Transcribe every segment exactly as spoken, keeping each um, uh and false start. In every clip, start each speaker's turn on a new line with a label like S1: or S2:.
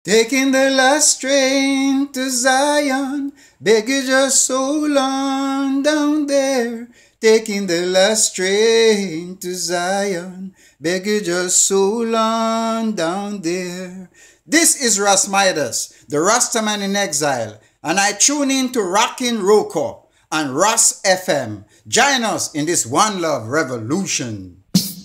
S1: Taking the last train to Zion, beg you just hold on down there. Taking the last train to Zion, beg you just hold on down there. This is Ras Midas, the Rastaman in exile, and I tune in to Rockin' Roko on Ras F M. Join us in this One Love revolution.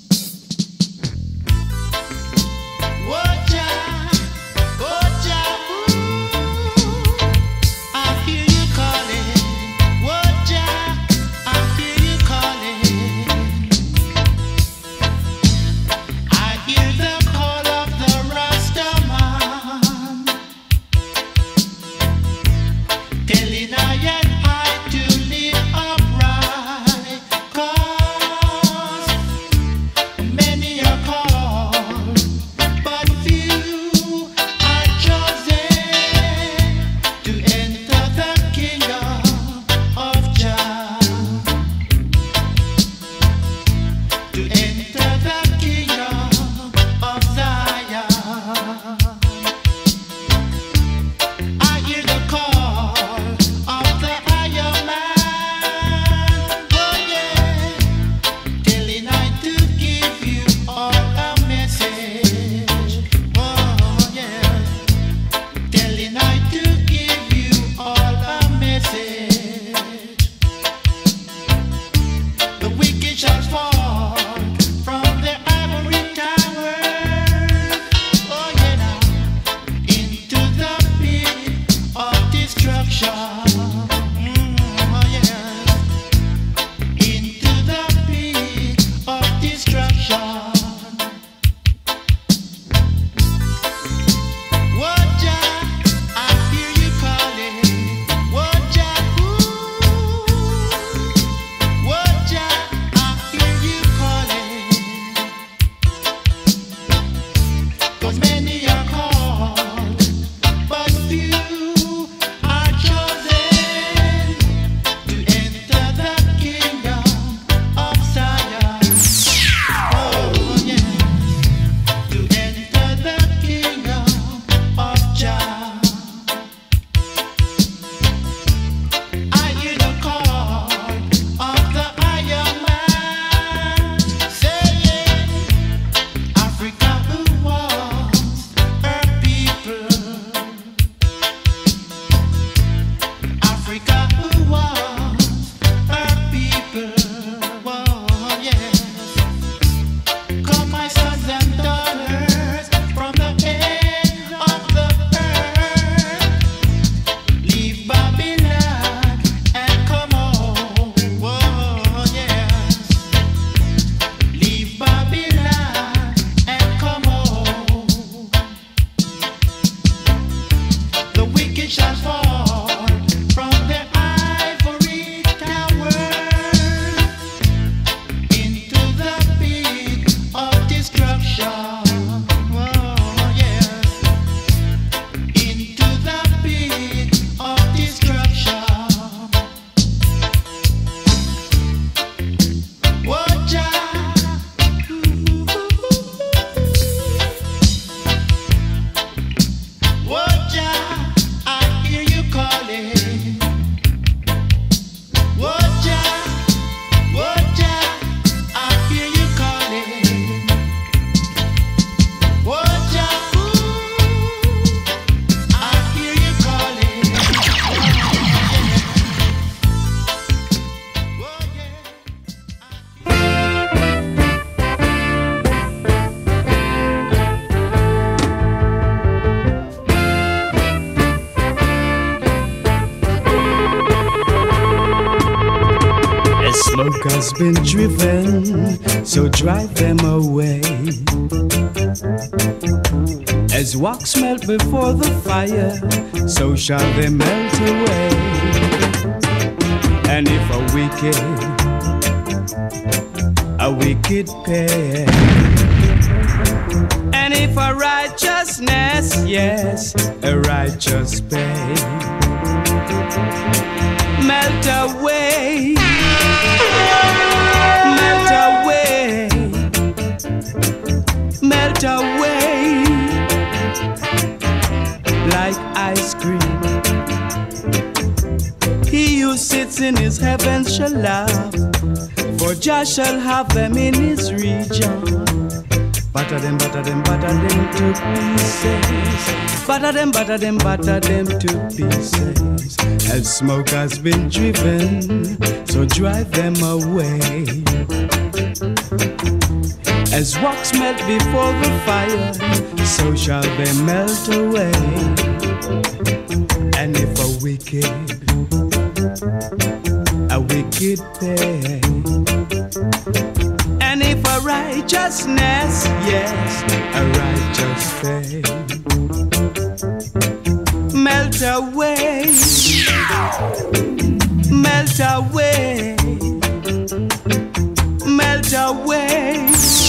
S2: Has been driven, so drive them away. As wax melt before the fire, so shall they melt away. And if a wicked, a wicked pay, and if a righteousness, yes, a righteous pay, melt away. Melt away, melt away. ice cream. He who sits in his heavens shall laugh, for Jah shall have them in his region. Batter them, batter them, batter them to pieces. Batter them, batter them, batter them to pieces. As smoke has been driven, so drive them away. As rocks melt before the fire, so shall they melt away. And if a wicked, a wicked pay, and if a righteousness, yes, a righteous pay, melt away, melt away, melt away,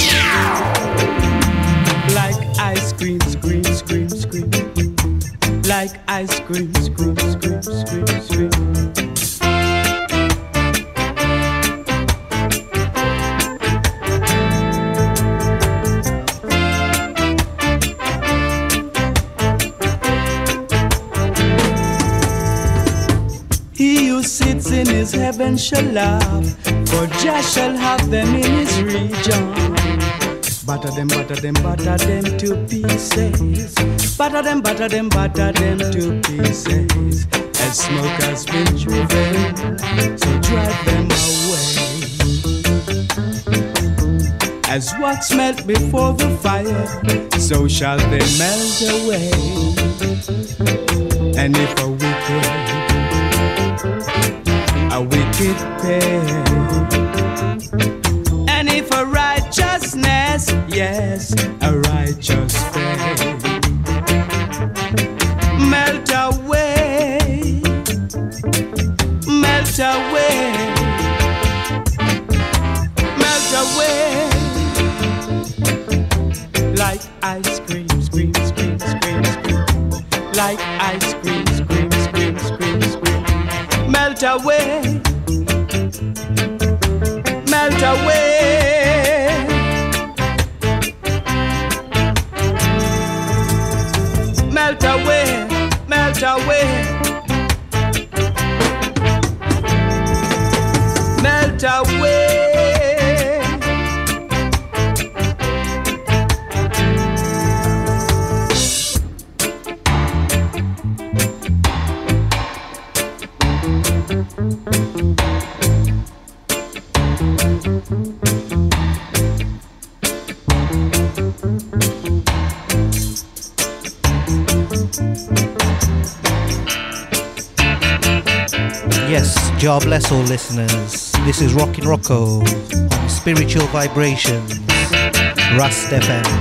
S2: like ice cream, scream, scream, scream, like ice cream, scream, scream, scream, scream. In his heaven shall laugh, for Jah shall have them in his region. Batter them, batter them, batter them to pieces. Batter them, batter them, batter them to pieces. As smoke has been driven, so drive them away. As wax melt before the fire, so shall they melt away. And if a wicked, a wicked pay, and if a righteousness, yes, a righteous pay, melt away, melt away, melt away, like ice cream, scream, scream, scream, scream, like ice cream, scream, scream, scream, scream. Melt away, melt away, melt away, melt away, melt away.
S3: Yes, Jah bless all listeners. This is Rockin' Rocco on Spiritual Vibrations, Rust F M.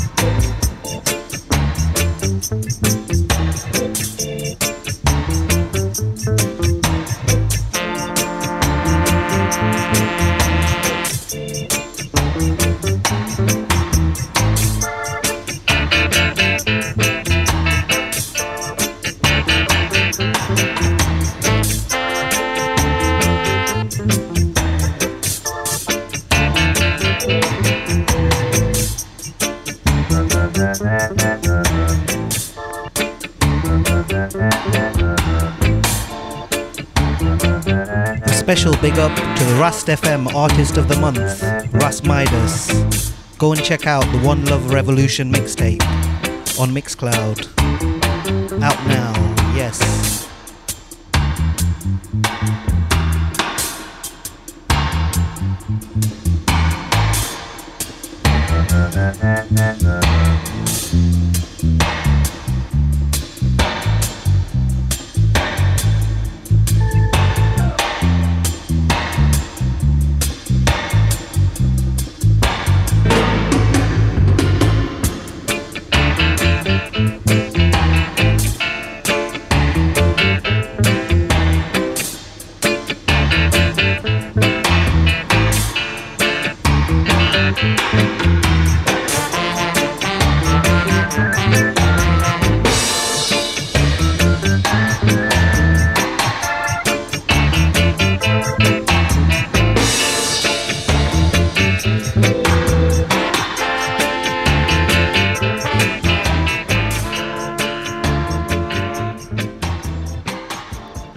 S3: Special big up to the Rust F M Artist of the Month, Russ Midas. Go and check out the One Love Revolution mixtape on Mixcloud. Out now, yes.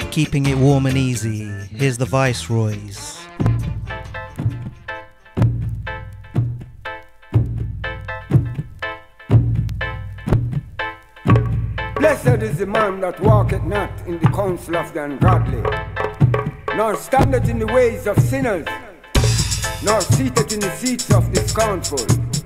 S3: keeping it warm and easy. Here's the Viceroys.
S4: Blessed is the man that walketh not in the counsel of the ungodly, nor standeth in the ways of sinners, nor seated in the seats of the scornful.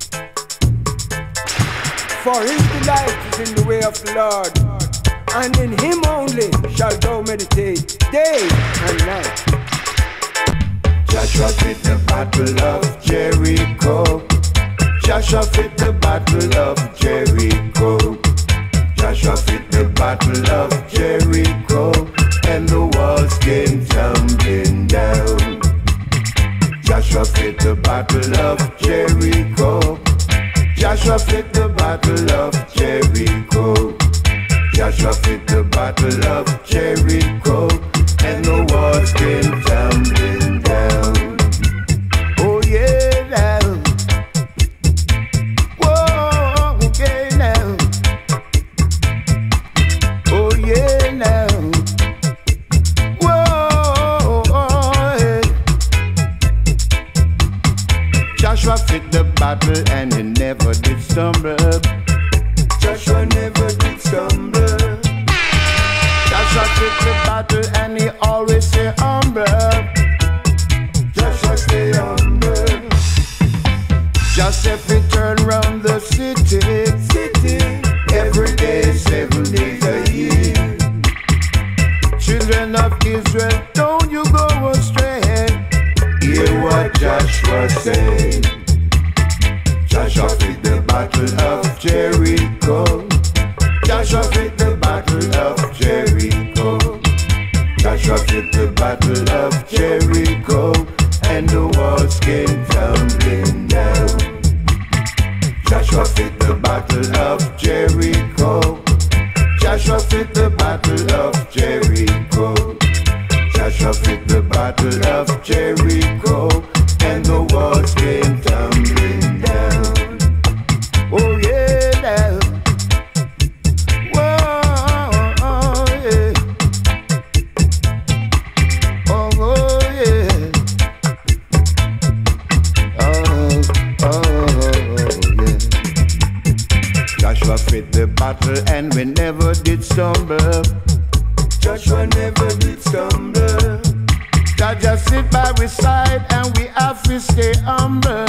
S4: For his delight is in the way of the Lord, and in him only shall thou meditate day and night.
S5: Joshua fit the battle of Jericho. Joshua fit the battle of Jericho. Joshua fit the battle of Jericho, and the walls came tumbling down. Joshua fit the battle of Jericho. Joshua fit the battle of Jericho. Joshua fit the battle of Jericho, and the walls came tumbling down. Oh yeah, now. Whoa, okay now. Oh yeah, now. Whoa, yeah. Joshua fit the battle and he never did stumble. Joshua never did stumble. Joshua fit the battle and he always stay humble. Joshua stay humble. Joseph returned round the city, city every day, seven days a year. Children of Israel, don't you go astray. Hear what Joshua said. Joshua fit the battle of Jericho. Joshua fit the battle of Jericho. Joshua fit the battle of Jericho, and the walls came tumbling down. Joshua fit the battle of Jericho. Joshua fit the battle of Jericho. Joshua fit the battle of Jericho, and the walls came tumbling down. Oh yeah, now. Whoa, oh, yeah. Oh, oh yeah. Oh, oh, yeah. Joshua fit the battle and we never did stumble. Joshua never did stumble. God just sit by we side and we have to stay humble.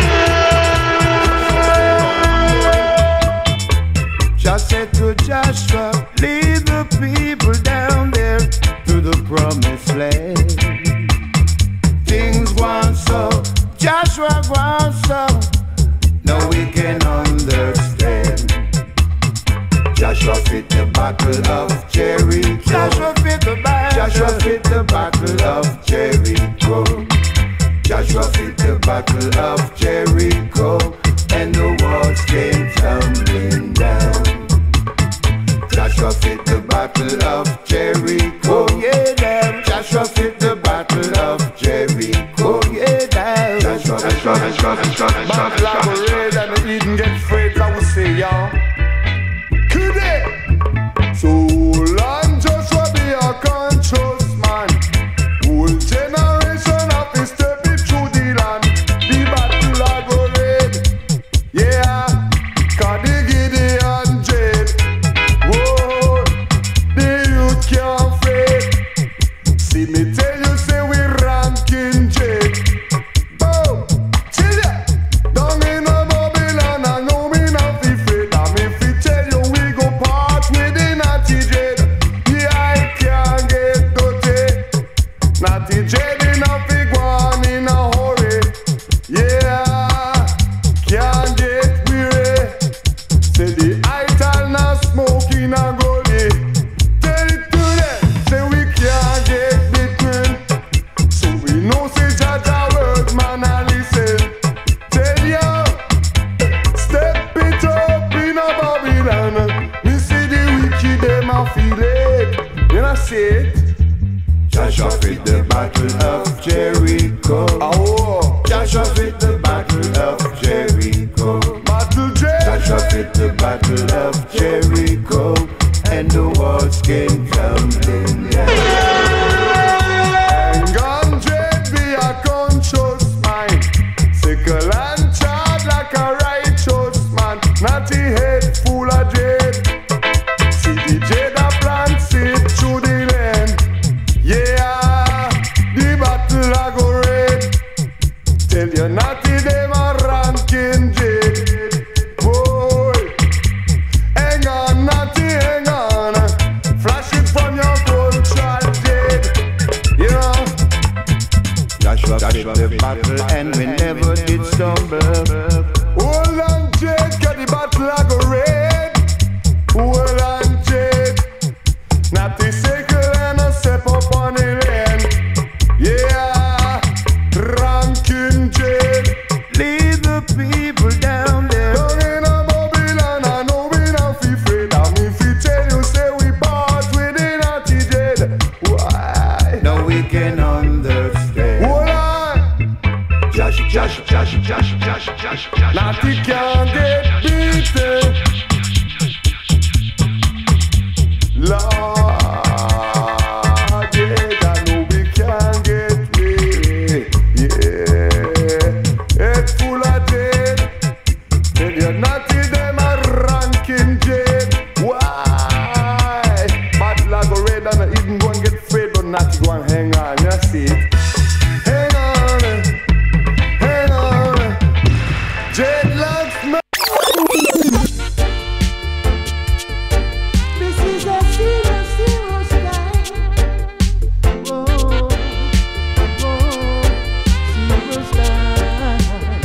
S5: Just said to Joshua, lead the people down there to the promised land. Things go on so, Joshua go on so, now we can understand. Joshua fit the battle of Jericho. Joshua fit the battle. Joshua fit the battle of Jericho. Joshua fit the battle of Jericho, and the walls came tumbling down. Joshua fit the battle of Jericho. Oh yeah, damn. Joshua fit the battle of Jericho. Oh yeah, damn. Joshua, Joshua, Joshua, Joshua, Joshua, Joshua. And the Eden gets afraid, I will say, y'all. So long, Joshua be a conscious man. Whole generation of his step it through the land. The battle I go red, yeah. Cause the Gideon dread. Whoa, the youth can't fade. See me tell you, say we ranking dread. Boom, chill ya. Down in a Babylon, I know me not be afraid. I'm if we tell you we go part with the naughty dread. Yeah, I can't get dirty. Naughty dread enough big one in a hurry. Yeah, can't get weary. Say the idol not smoking a gully. Tell it to them, say we can't get between. So we know say Jaja word man a listen. Tell ya, step it up in a Babylon. Me see the wicked them a feel it. You know see it. Joshua fit the battle of Jericho. Oh, Joshua fit the battle of Jericho. Battle Jericho. Joshua fit the battle of Jericho, and the walls came tumbling down. Natty can't get beaten. Lord, yeah, I know we can't get me. Yeah, it's full of dead. Then you're Natty, them a ranking jet. Why? Battle I go red and I even go and get afraid, but Natty go and hang on, you see it. Hang on, hang on. Dreadlocks, man.
S2: This is a serious, serious time. Whoa, whoa, serious time.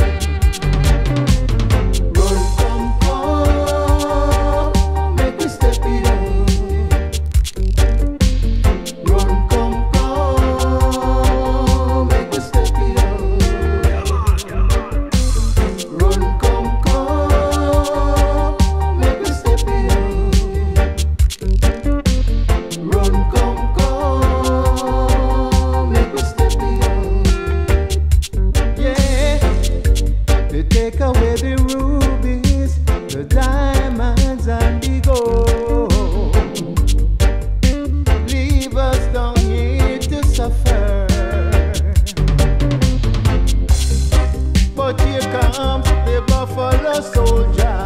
S2: Run, come, come, make we step it up. Run, come, come, make we step it up. Run, come, come, make we step it up. Run, come, come, make we step it up. Yeah, they take away the rubies, the diamonds and the gold. Leave us down here to suffer. But here comes the buffalo soldier.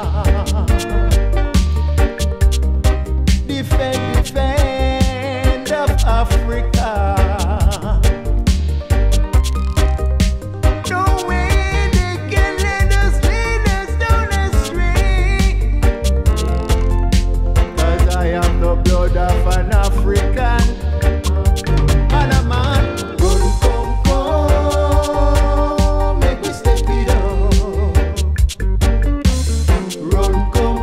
S2: Defend, defend of Africa. No way they can let us, lead us down the street. 'Cause I am the blood of an African. Man a man, run, come, come, make we step it up. Run, come,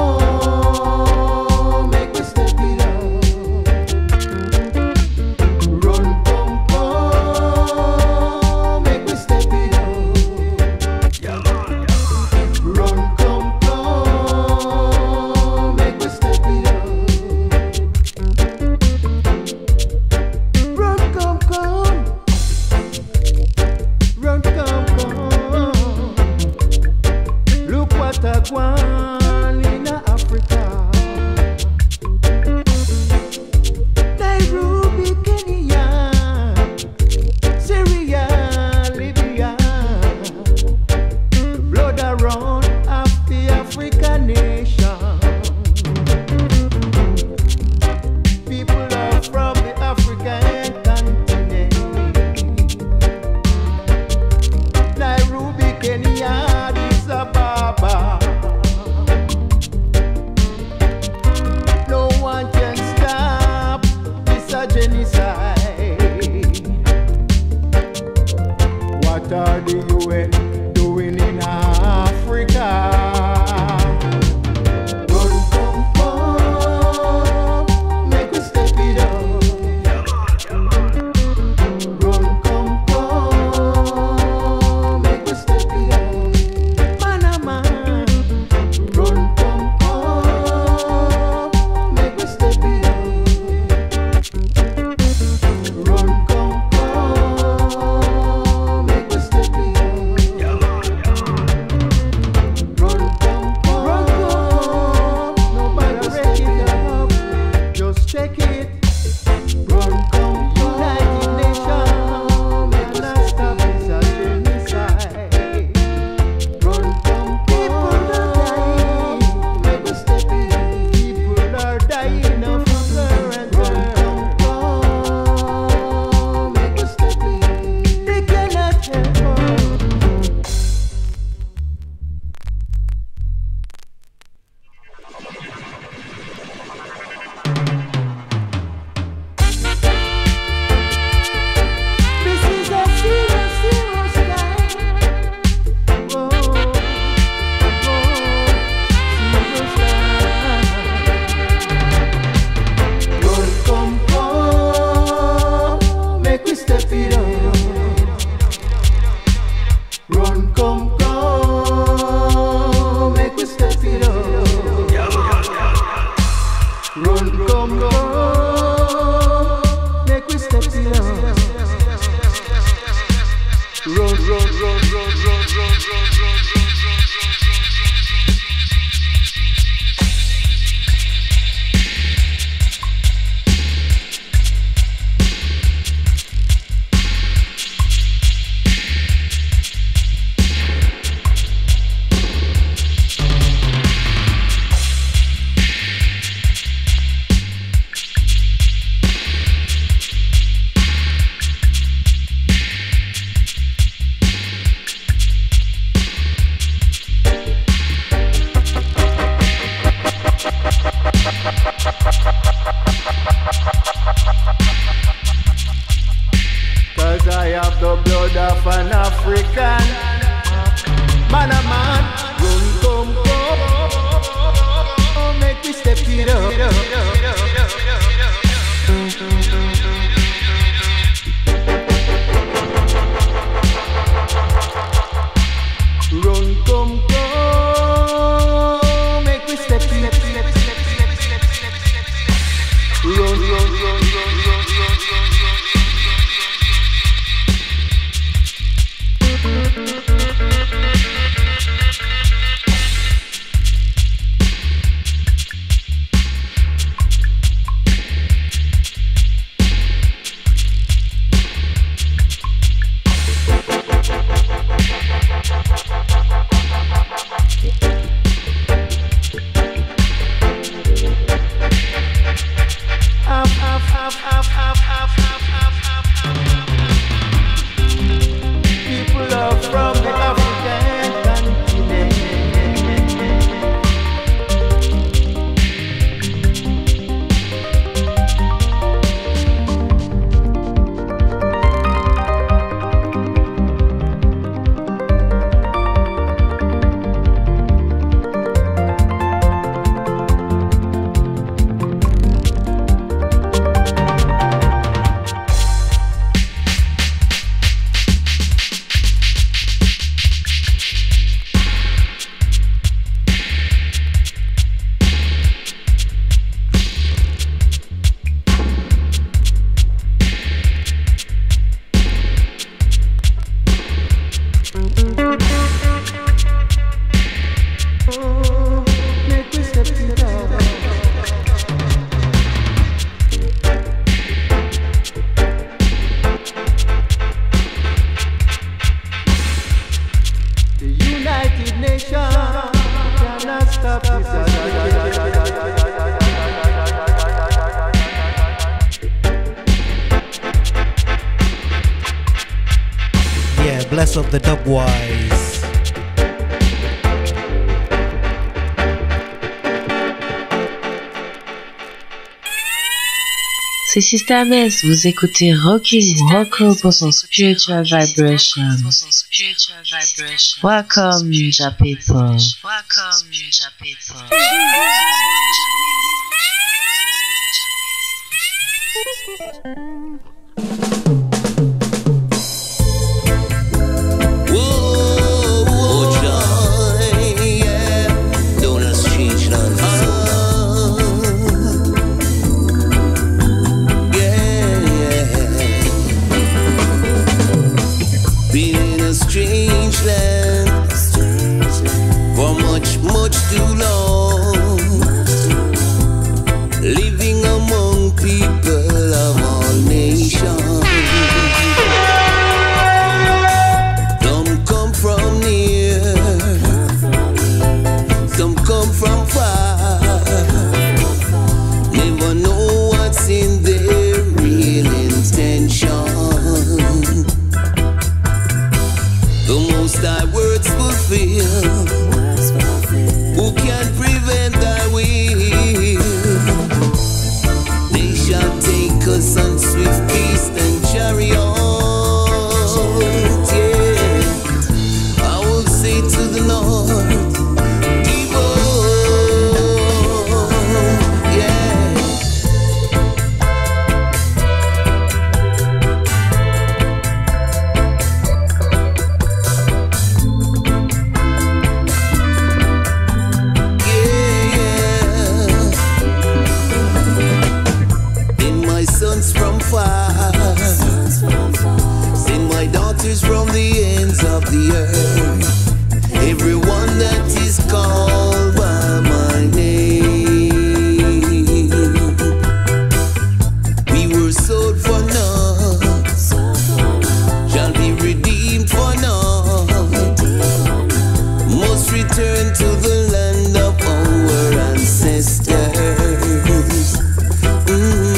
S2: come, make we step it up. Run, come, come, make we step it up. Run, come, come, make we step it up. Run, come, come. Run, come, come. Look what I want in Africa. Nairobi, Kenya, Syria, Libya. Blood around of the African nation. People are from the African continent. Nairobi, Kenya, Addis Ababa. No one can stop this a genocide. What are the U N doing in Africa? Run, come, come, make we step it up. Run, come, come, make we step it up. Man a man, run, come, come, make we step it up. Run, come, come, make we step it up. Run, come, come, run, come, nobody break it up, just check it. Run, come, United Nations, make us stop this a genocide. Run, come, people are dying, make us step it up. People are dying of hunger and thirst. Run, come, make us step it up. They cannot help us. This is a serious, serious time. Whoa, whoa, serious time. Run, come, come, make we step it up. Run, come, come, make we step it up. Run, come, come, make we step it up. Run, run, run, run, run, run. Cause I have the blood of an African man, a man. Run, come, come, make me step it up. Run, come, come, make me step it up. Run, run, run, run, run, run, run.
S3: Bless up the Dubwise.
S6: C'est System S, vous écoutez Rocky Rocco pour son Spiritual Vibration. Welcome, Japepo. Welcome, Japepo.
S7: Too long, living among people of all nations. Some come from near, some come from far. Never know what's in their real intention. The Most High words fulfill. Who can prevent thy will? They shall take us on swift beast and chariot. Yeah, I will say to the Lord, give up. Yeah. From far, send my daughters from the ends of the earth, everyone that is called by my name. We were sold for naught, shall be redeemed for naught, must return to the land of our ancestors.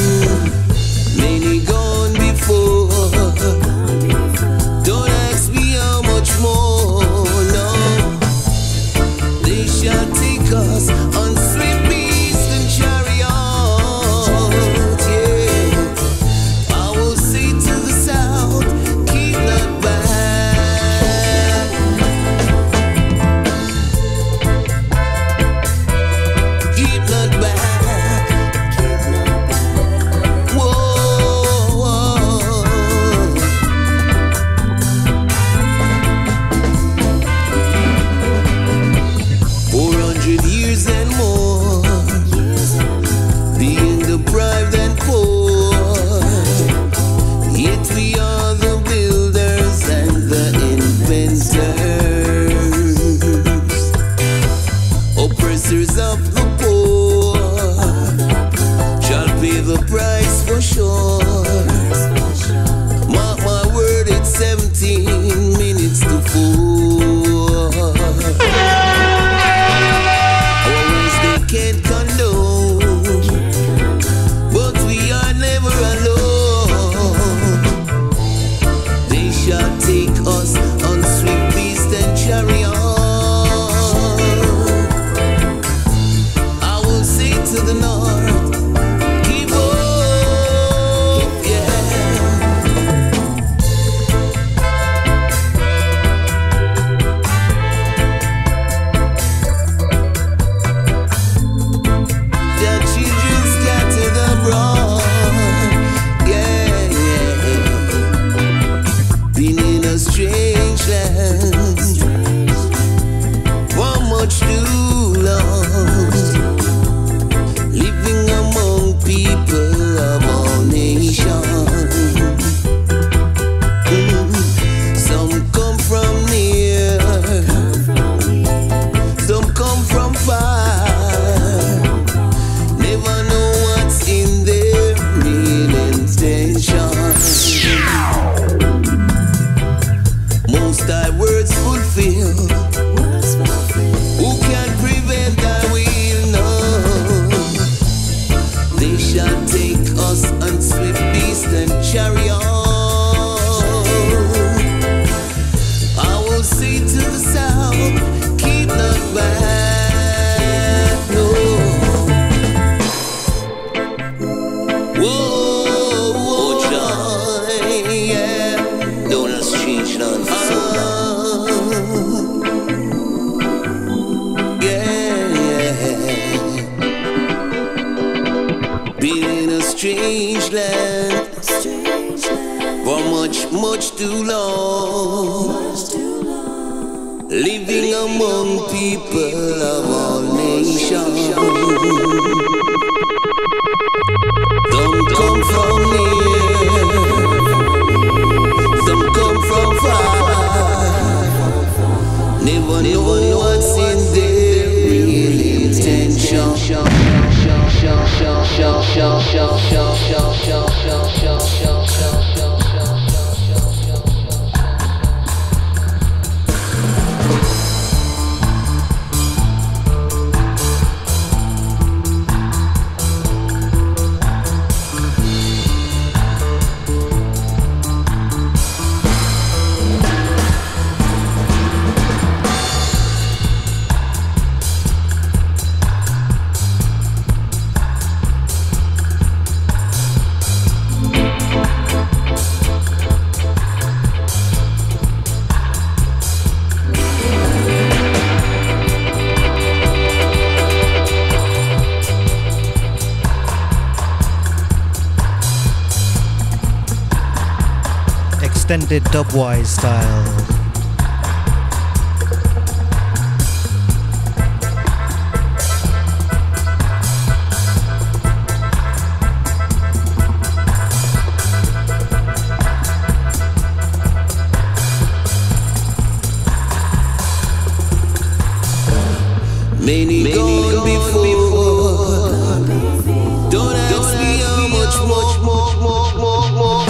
S7: Many gone before. Don't ask me They shall take us on swift beast and chariot. I will say to the south, keep not back, no. Whoa, whoa, joy, yeah. Don't us change none for so long. Yeah, yeah. Been in a strange land for much, much too long. Living among people of all nations. Some come from near, some come from far. Never know what's in their real intention.
S3: Extended dubwise style.
S7: Many, Many gone before. before. Don't ask me how much, much, much, much, much, much,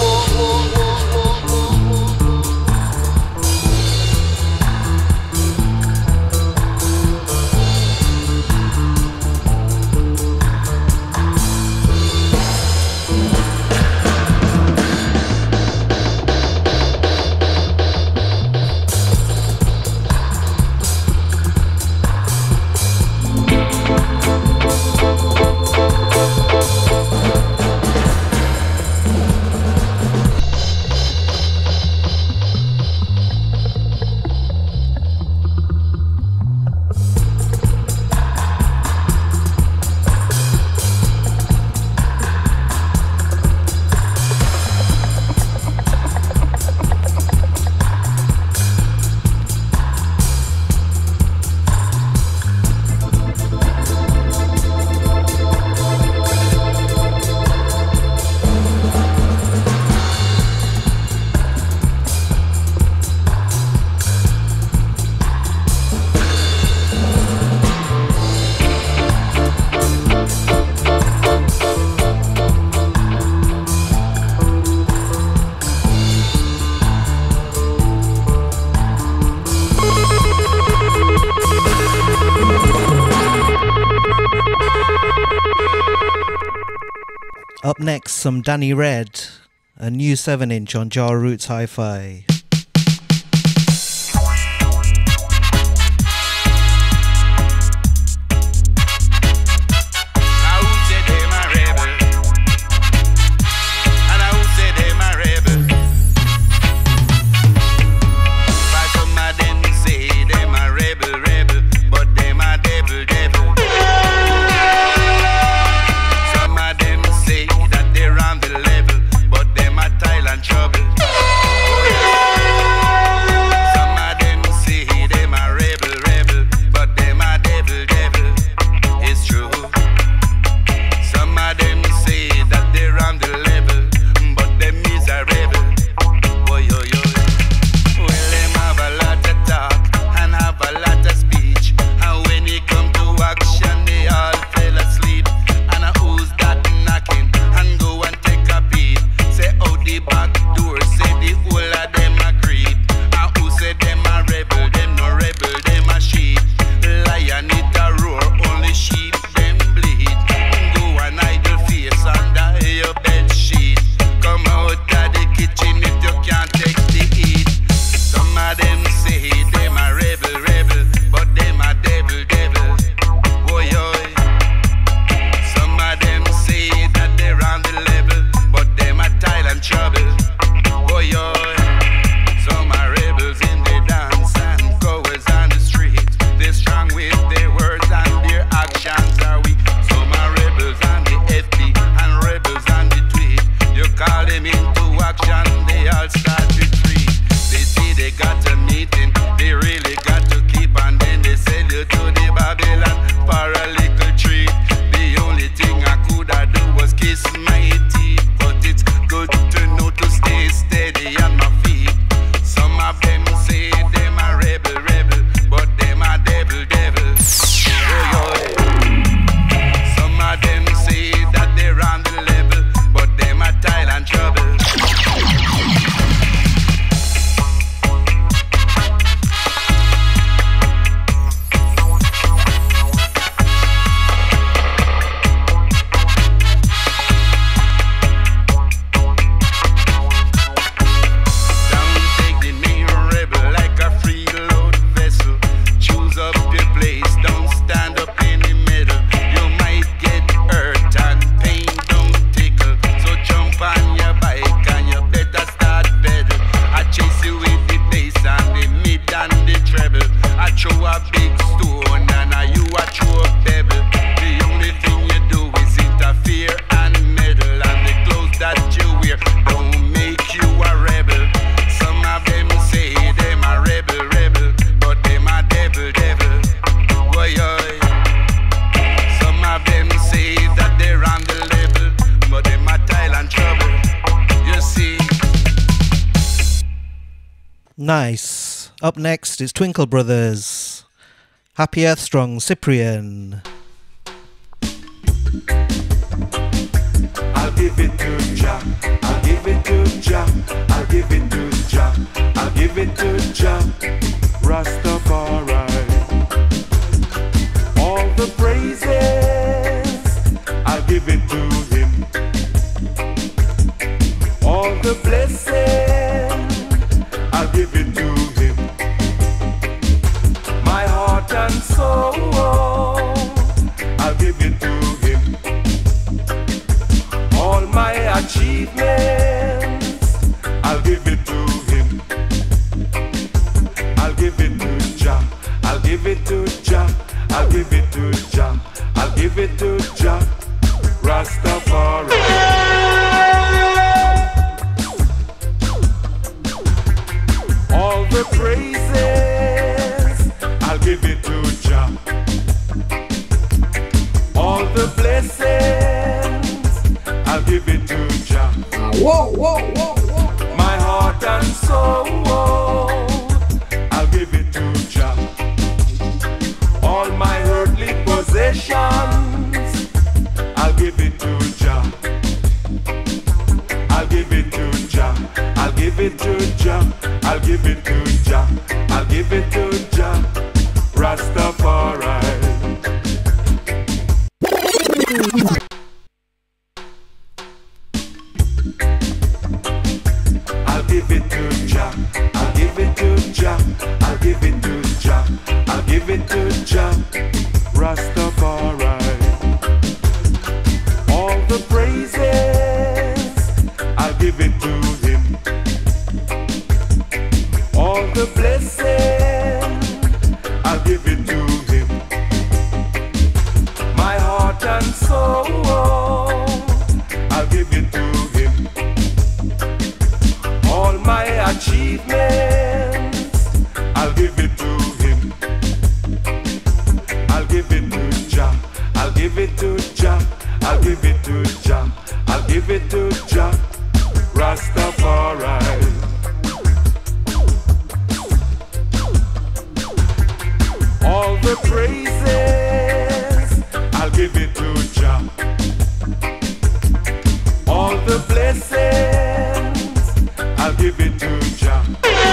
S3: Up next, some Danny Red, a new seven inch on Jar Roots Hi-Fi.
S8: Trouble. Oh, yeah.
S3: Nice. Up next is Twinkle Brothers. Happy Earth Strong, Cyprian.
S8: I'll give it to Jah, I'll give it to Jah, I'll give it to Jah, I'll give it to Jah, Rastafari. All the praises, I'll give it to him. All the blessings, I'll give it to him. My heart and soul, I'll give it to him. All my achievements, I'll give it to him. I'll give it to Jah, I'll give it to Jah, I'll give it to Jah, I'll give it to Jah, Rastafari. All the praises, I'll give it to Jah. All the blessings, I'll give it to Jah. Whoa, whoa, whoa, whoa. My heart and soul, I'll give it to Jah. All my earthly possessions, I'll give it to Jah. I'll give it to Jah. I'll give it to Jah. I'll give it to Jah. I'll give it to Jah. Rastafari. I'll give it to Jah, I'll give it to Jah, I'll give it to Jah, I'll give it to Jah, Rastafari. All the praises, I'll give it to him. All the blessings, I'll give it to him. My heart and soul, I'll give it to him. All my achievements, I'll give it to him. I'll give it to Jah, I'll give it to Jah, I'll give it to Jah, I'll give it to Jah, Rastafari. All the praises, I'll give it to Jah. All the blessings, I'll give it to Jah.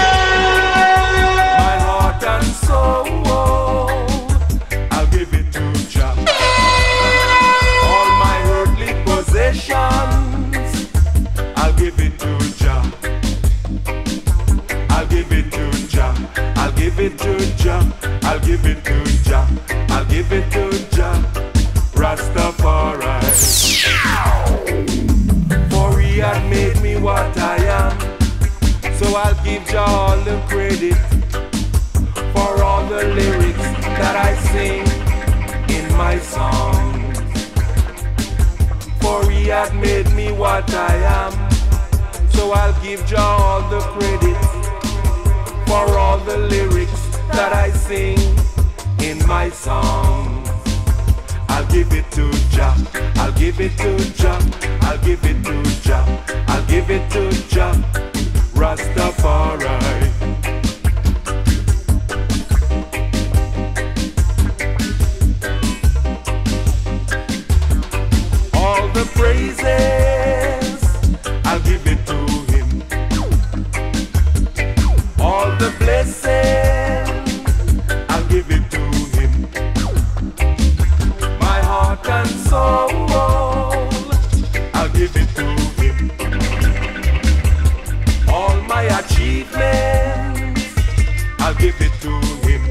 S8: My heart and soul, I'll give it to Jah. All my earthly possessions, I'll give it to Jah. I'll give it to Jah. I'll give it to Jah. I'll give it to Jah. I'll give it to Jah. Rastafari. For he had made me what I am, so I'll give Jah all the credit for all the lyrics that I sing in my songs. For he had made me what I am, so I'll give Jah all the credit for all the lyrics that I sing in my songs. I'll give it to Jah, I'll give it to Jah, I'll give it to Jah, I'll give it to Jah, Rastafari. All the praises, I'll give it to him. All the blessings, I'll give it to him. My heart and soul, I'll give it to him. All my achievements, I'll give it to him.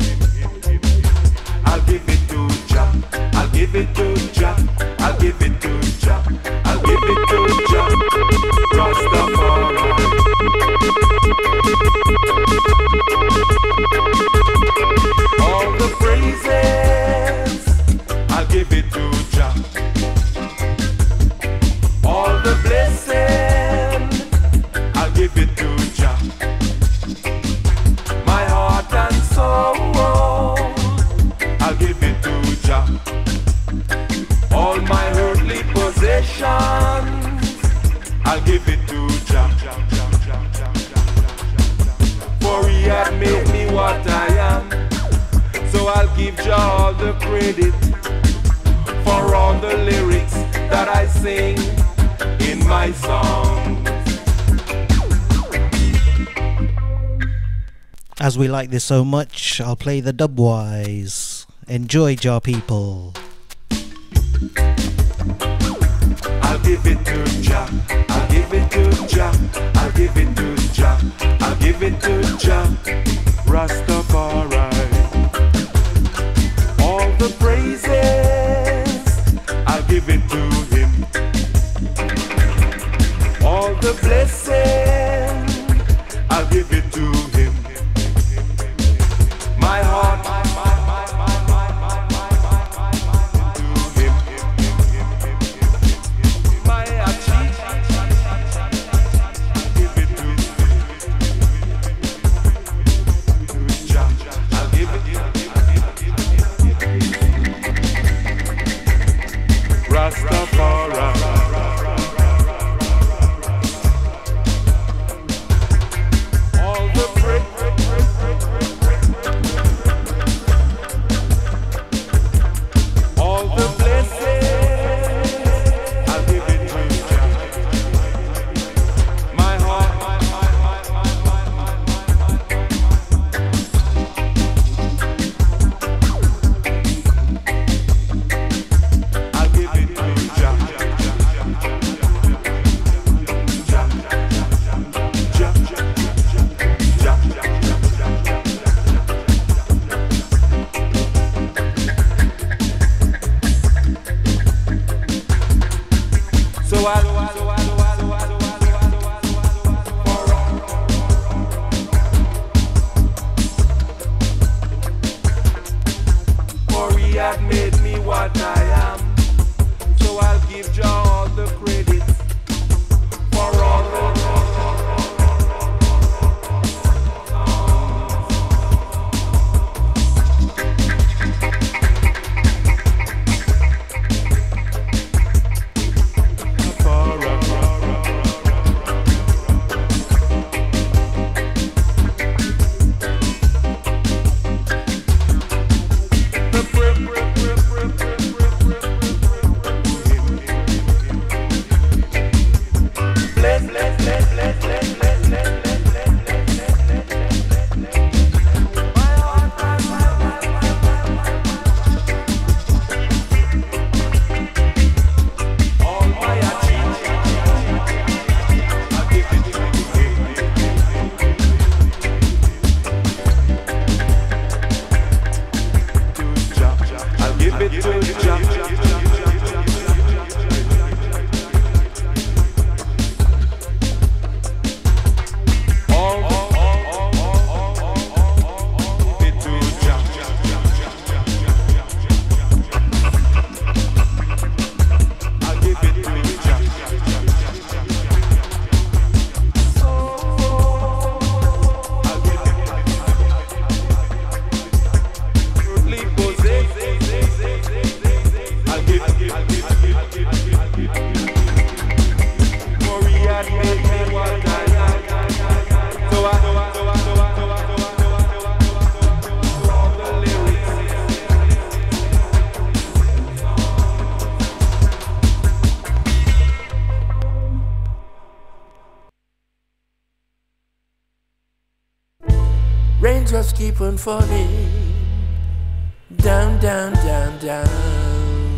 S8: I'll give it to Jah, I'll give it to Jah, I'll give it to Jah, I'll give it to Jah, Rastafari. All the praises, I'll give it to Jah. All the blessings, I'll give it to Jah. My heart and soul, I'll give it to Jah. All my earthly possessions, I'll give it to Jah. So I'll give you all the credit for all the lyrics that I sing in my songs.
S3: As we like this so much, I'll play the Dubwise. Enjoy, Jar people.
S8: I'll give it to Jah, I'll give it to Jah, I'll give it to Jah, I'll give it to Jah, Rastafari. All the praises, I'll give it to him. All the blessing, I'll give it to him. My heart,
S9: Raindrops keep on falling, down, down, down, down.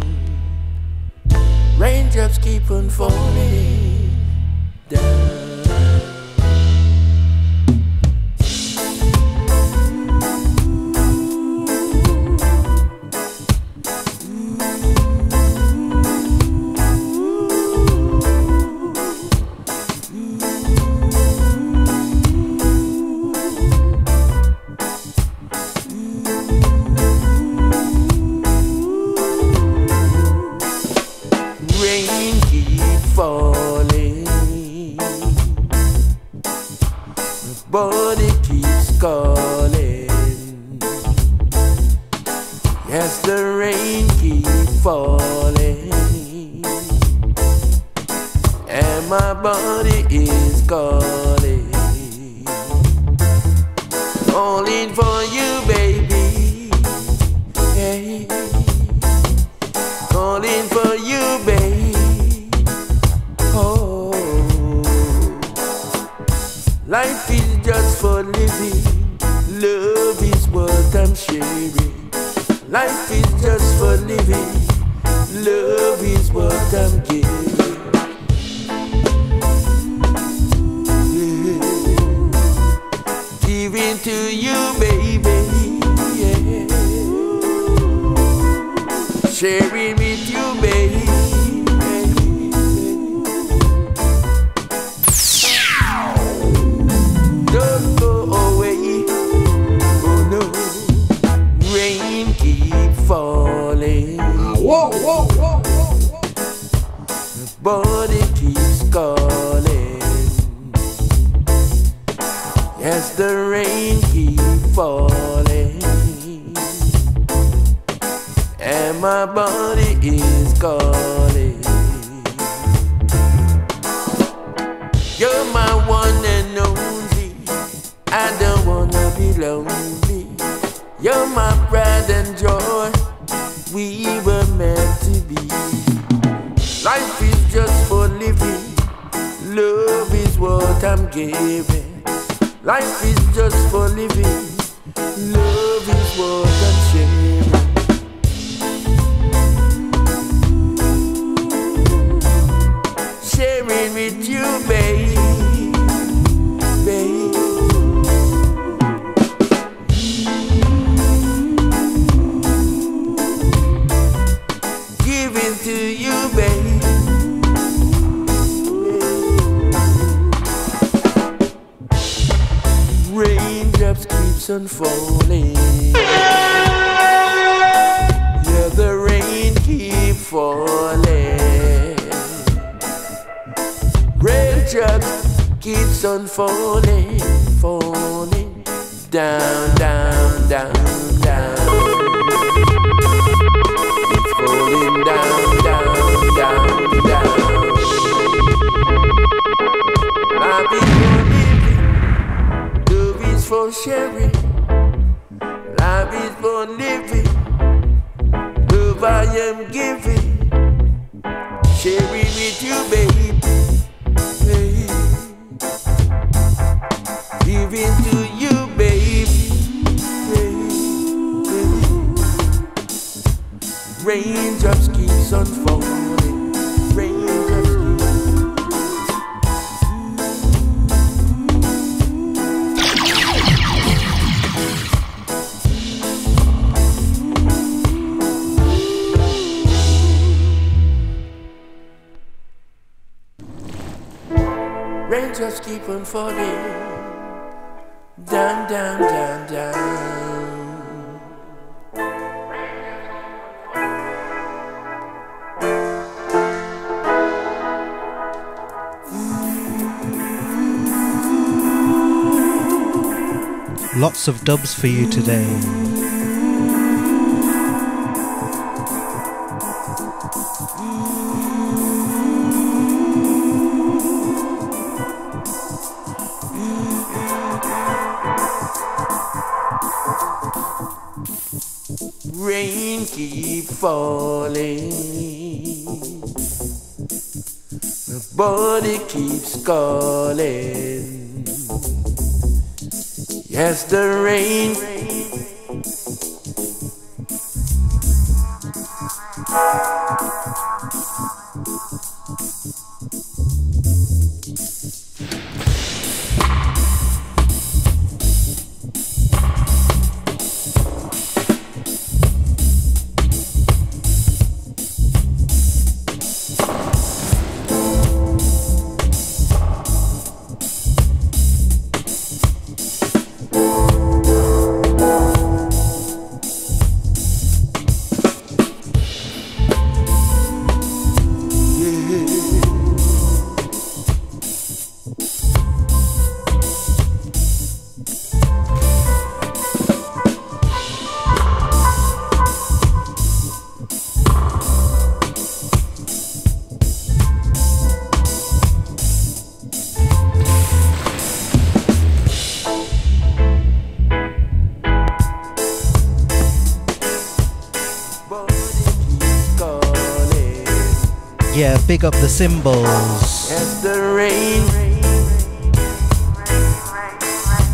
S9: Raindrops keep on falling, down. But it keeps calling. Yes, the rain keeps falling, and my body is calling, calling for you, baby. just for living. Love is what I'm sharing. Life is just for living. Love is what I'm giving. Yeah. Giving to you, baby. Yeah. Sharing with you, baby. Don't go away. Oh no. Rain keep falling.
S10: Whoa, whoa, whoa, whoa, whoa.
S9: The body keeps calling. Yes, the rain keep falling. And my body is calling. You're my one and only. I don't wanna be lonely. You're my pride and joy. We were meant to be. Life is just for living. Love is what I'm giving. Life is just for living. Love is what I'm sharing. Sharing with you, babe, babe. Giving to you, babe. Raindrops keeps on falling. Yeah, the rain keep falling. Raindrops keeps on falling, falling down, down, down, down. It's falling down, down, down, down. Love is for living, love is for sharing. Love is for living, love I am giving. Sharing with you, baby. Giving to you, baby, baby, baby. Raindrops keeps on falling. Raindrops keep Raindrops keep on falling. Down, down, down, down.
S3: Lots of dubs for you today.
S9: Rain keep falling. My body keeps calling. Yes, the rain.
S3: Yeah, big up the symbols.
S9: As the rain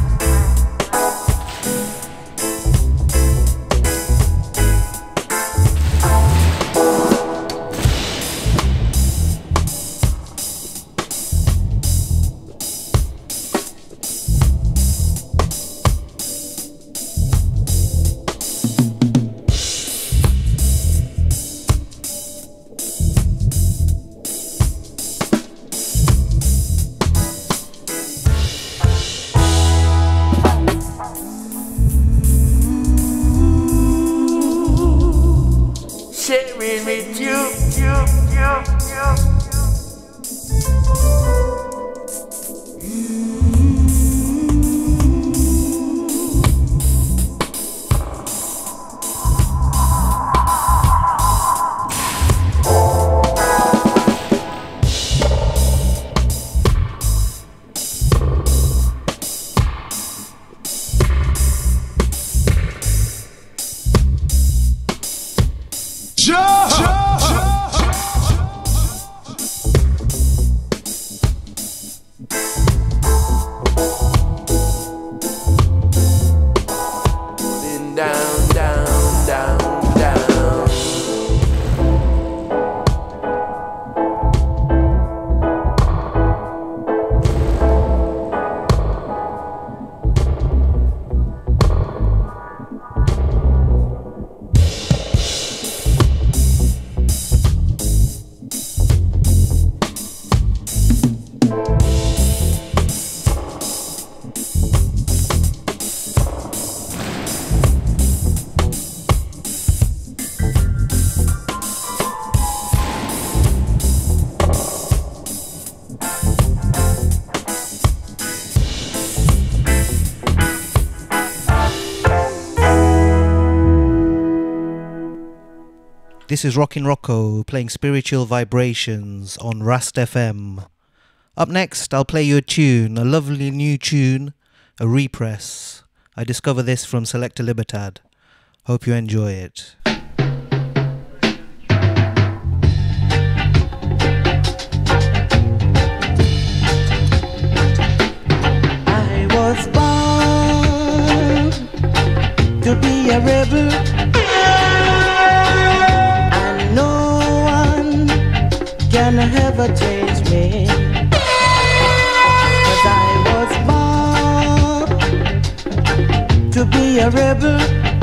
S3: This is Rockin' Rocco playing Spiritual Vibrations on Rust F M. Up next, I'll play you a tune, a lovely new tune, a repress. I discovered this from Selector Libertad. Hope you enjoy it.
S11: I was born to be a rebel, and no one can ever change me. Cause I was born to be a rebel,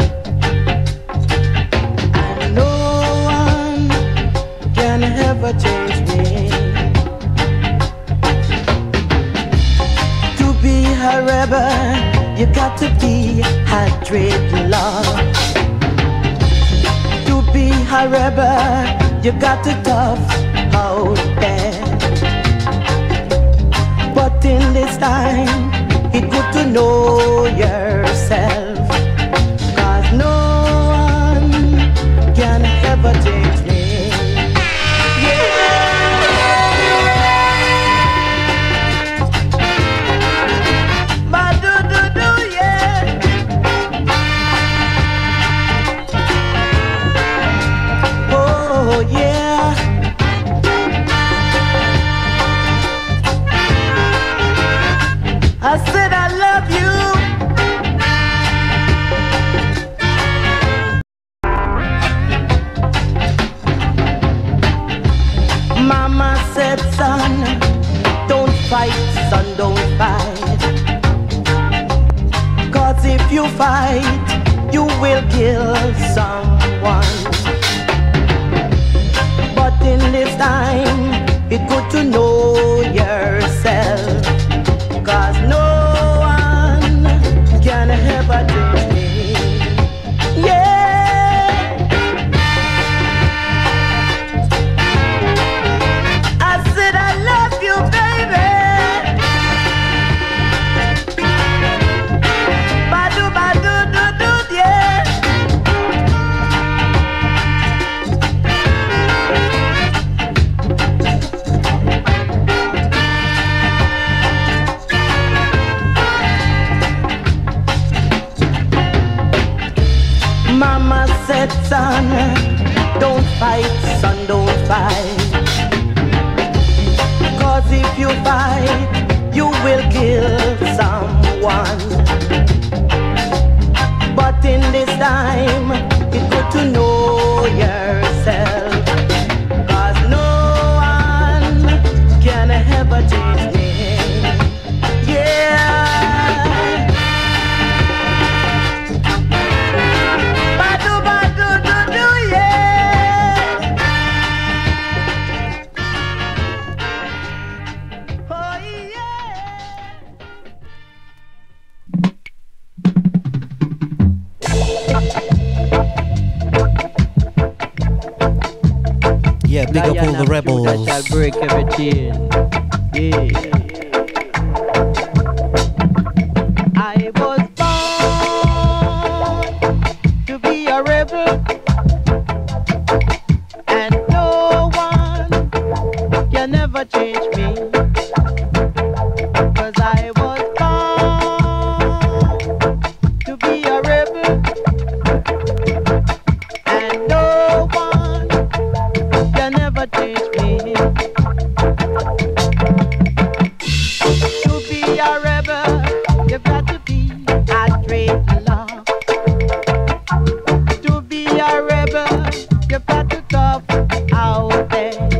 S11: and no one can ever change me. To be a rebel, you got to be a dreadlock. To be a rebel, you got to tough out there. But in this time, it's good to know yourself. Cause no one can ever change me. I said I love you. Mama said, son, don't fight, son, don't fight. Cause if you fight, you will kill someone. But in this time, it's good to know yourself. Cause no one can ever change me. Yeah. I said I love you, baby. Badu, badu, do, do, yeah. Mama said, son, don't fight, son, don't fight. Cause if you fight, you will kill someone. But in this time, it's good to know yourself. Cause no one can ever change me. Yeah.
S3: Yeah, big up all the rebels.
S11: That shall break every chain. Yeah. I was born to be a rebel, and no one can ever change me. Cause I was born to be a rebel, and no one can never change me. To be a rebel, you've got to be a dreadlock. To be a rebel, you've got to tough out there.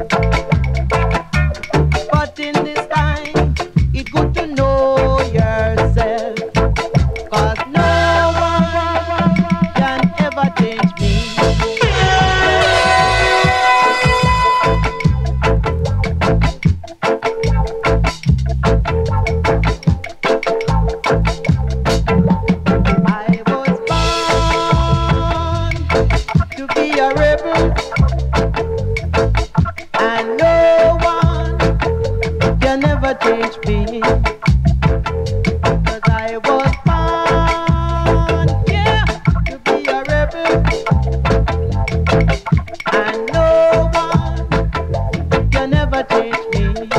S11: But in this time, it's good to know yourself. Cause no one can ever change me. Change me, cause I was born, yeah, to be a rebel, and change me.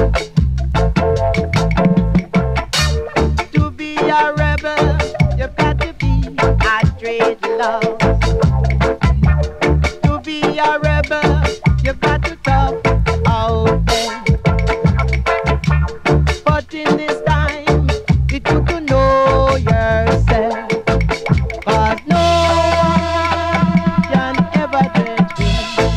S11: To be a rebel, you've got to be a straight love. To be a rebel, you've got to talk out there. But in this time, it's good to know yourself. Cause no one can ever change me.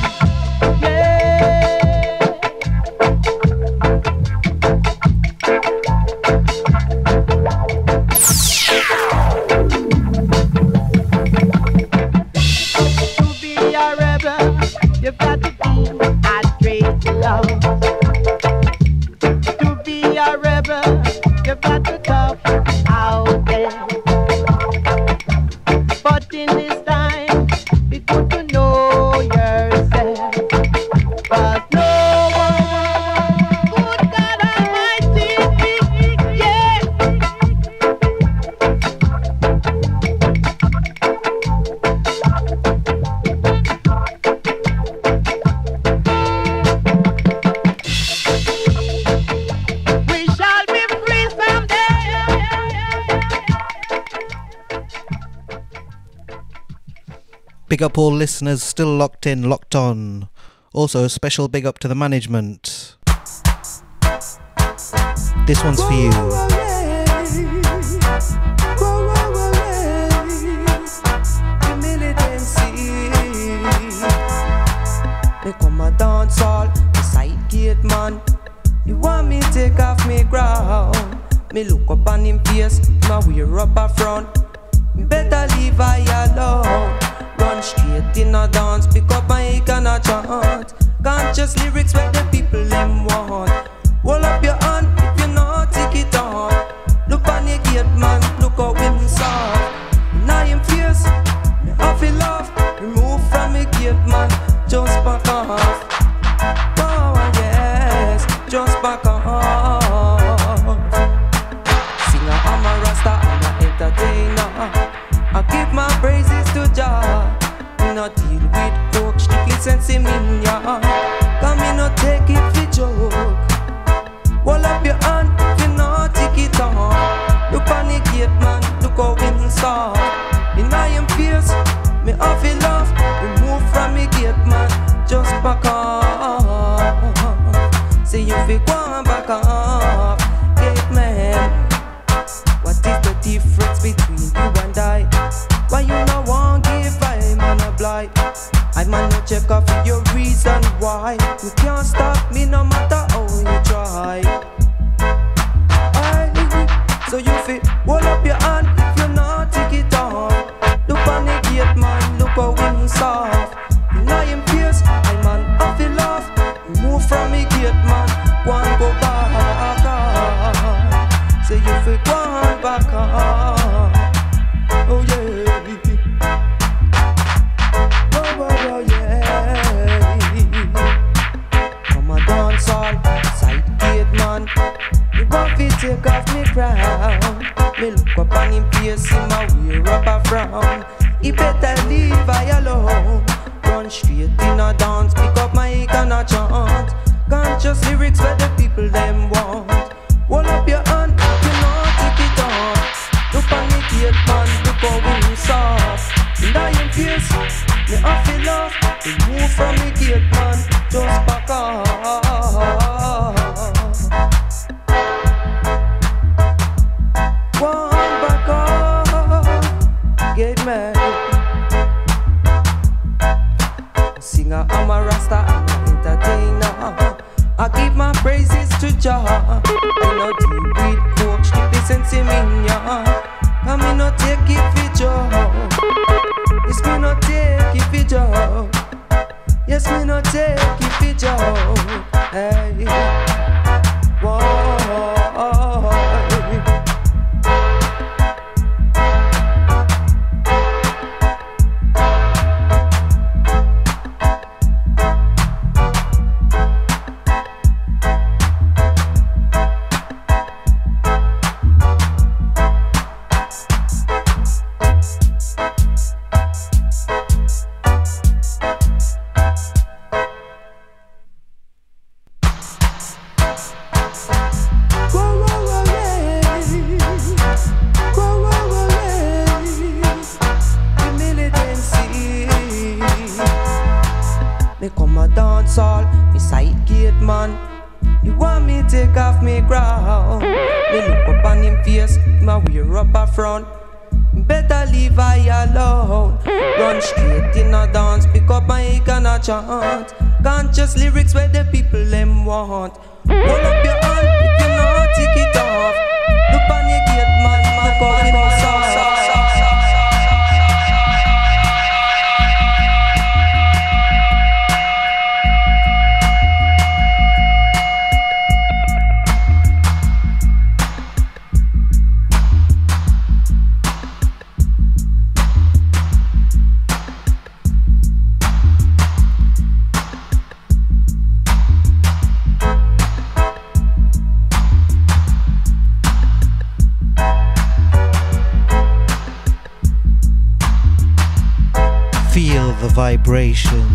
S11: To be a rebel, you've got to be a straight love. To be a rebel, you've got to talk out there. But in this time, it's good to know yourself. Cause no one, good God Almighty, yeah. We shall be free someday.
S3: Big up all listeners still locked in, locked on. Also, a special big up to the management. This one's for you.
S12: Me come a dance all side gate man. You want me take off me ground? Me look up on him face, my wear up a front. Me better leave I alone. Run straight in a dance, pick up my mic and a chant. Conscious lyrics where the people them want. Hold up your hand if you not take it on. Look on your gate man, look how him soft. Now him fierce, me off it love. Remove from me gate man, just back off. Oh yes, just back off. Singer, I'm a rasta, I'm a entertainer. I give my praises to Jah. Me not deal with coke, strictly sense in ya. Come me not take it for joke. Hold up your hand, if you not take it on. Look on the gate man, look how him soft. In I am fierce, me off it love. Remove from me gate man, just back off. Say you fi go on back off, gate man. What is the difference between you and I? Why you no want give I man a blight? I man no check off your reason why. You can't stop me no matter how you try. Aye. So you fi hold up your hand if you not take it on. Look on the gate man, look how him soft. And I am fierce, I man I feel love. Move from me gate man, go and go back. Say you fi go on back on. Oh yeah. Oh, oh, oh yeah. Come a dance all side gate man. You want fi take off me crown. Me look up on him face, him a wear up a frown. He better leave I alone. Run straight in a dance, pick up my mic and a chant. Conscious lyrics where the people them want. Hold up your hand, you know take it on. Look on the gate man, look how him soft. And I am fierce, me off it love. We move from the gate man, just back off. One back off, gate man. Singer, I'm a rasta, I'm an entertainer. I give my praises to Jah. I no deal with coach, strictly sense in ya. Come me no take it for Joe. Yes, me no take it for Joe. Yes, me no take it for Joe. Hey, whoa. dance hall, me side gate man. He want me take off me crown. Me look up on him face, my wear up a front. Better leave I alone. Run straight in a dance, pick up my mic and a chant. Conscious lyrics where the people them want. Hold up your hand if you not take it off. Look on your gate man, man, call him a song.
S3: Feel the vibrations.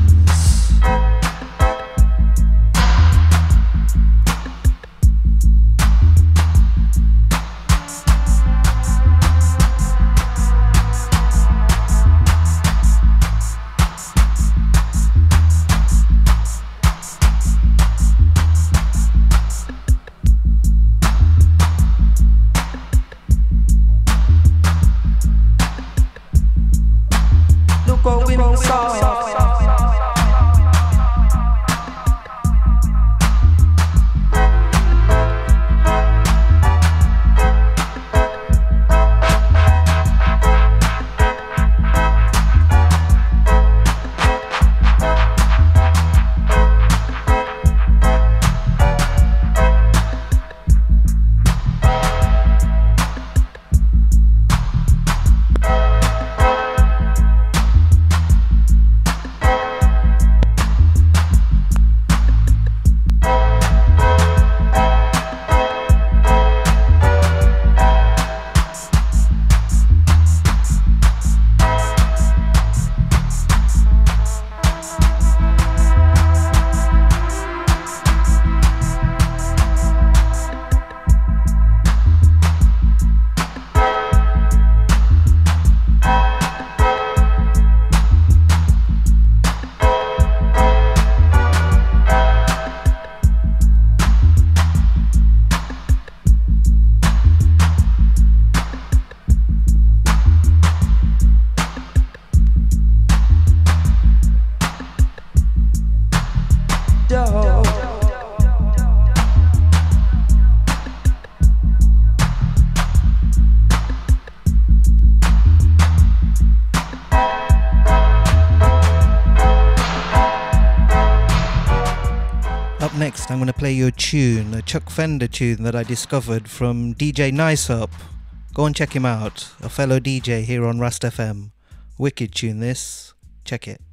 S3: Next, I'm going to play you a tune, a Chuck Fender tune that I discovered from D J Nice Up. Go and check him out, a fellow D J here on Rust F M. Wicked tune this, check it.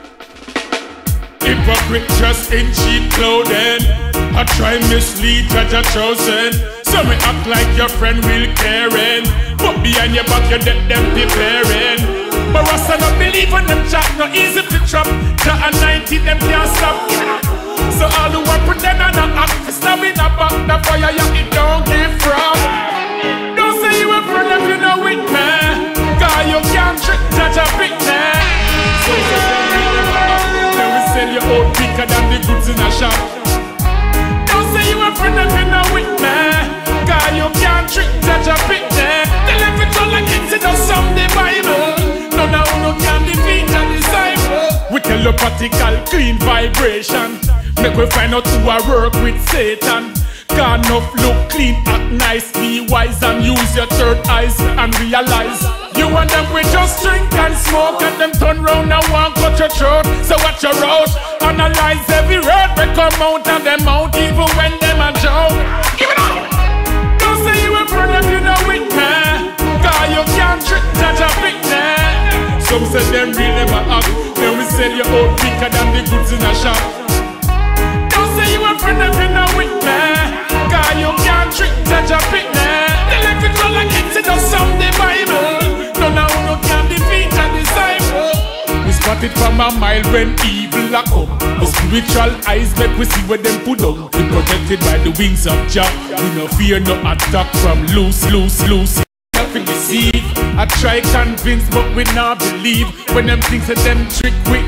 S13: Hypocrite just in cheap clothing, I try mislead that you're chosen. So me act like your friend real caring, but behind your back you let them preparing. But Rasta not believe in them chat, not easy to trap. Chat and ninety them can't stop. So all who want pretend and not act, stabbing a back the fire you it don't give from. Don't say you a friend if you know it, man. Cause you can't trick judge a bit, man. So then we sell you out quicker than the goods in a shop. Don't say you a friend if you know it, man. Cause you can't trick judge a bit, man. Tell them it's all like it's in the Sunday Bible. No, no, no can defeat a disciple. We telepathical clean vibration. Make we find out who I work with Satan. Can't enough look clean, act nice, be wise and use your third eyes and realize you and them we just drink and smoke and them turn round and want cut your throat. So watch your road, analyze every road we come out and them out even when them a joke. Give it up! Don't say you a friend if you know it, man. Cause you can't trick judge a bit, man. Some say them real never act. Then we sell you out quicker than the goods in a shop. Say you a friend if you know it, man. Cause you can't trick judge a bit, man. They let it go like it's in the Sunday Bible. No, no, no can defeat a disciple. We spot it from a mile when evil a come. The spiritual eyes make we see where them put down. We protected by the wings of Jah. We no fear no attack from loose, loose, loose. Nothing deceive. I try convince but we not believe. When them things that them trick we.